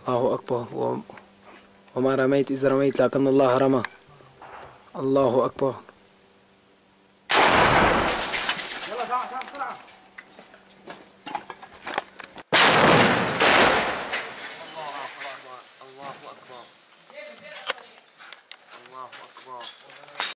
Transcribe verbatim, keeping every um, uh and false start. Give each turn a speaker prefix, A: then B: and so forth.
A: الله أكبر. و... وما رميت إذ رميت لكن الله رمى. الله أكبر.
B: يلا تعال تعال بسرعة.